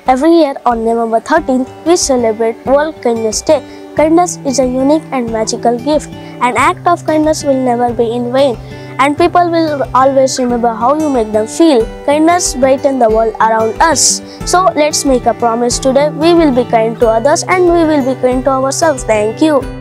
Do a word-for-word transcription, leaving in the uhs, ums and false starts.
Every year on November thirteenth, we celebrate World Kindness Day. Kindness is a unique and magical gift. An act of kindness will never be in vain, and people will always remember how you make them feel. Kindness brightens the world around us. So let's make a promise today. We will be kind to others and we will be kind to ourselves. Thank you.